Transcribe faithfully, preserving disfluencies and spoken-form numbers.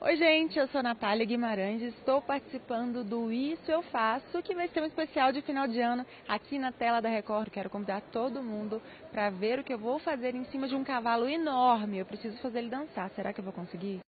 Oi, gente, eu sou a Natália Guimarães e estou participando do Isso Eu Faço, que vai ser um especial de final de ano aqui na tela da Record. Quero convidar todo mundo para ver o que eu vou fazer em cima de um cavalo enorme. Eu preciso fazer ele dançar. Será que eu vou conseguir?